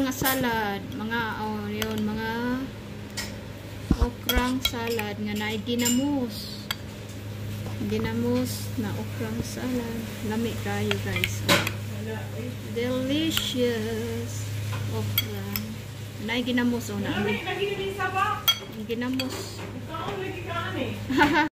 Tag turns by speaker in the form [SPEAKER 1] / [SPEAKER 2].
[SPEAKER 1] okra nga salad, mga yun, mga okrang salad nga naay ginamos. Ginamos na okrang salad. Lami kayo guys. Delicious okra. Naay ginamos na. Ginamos.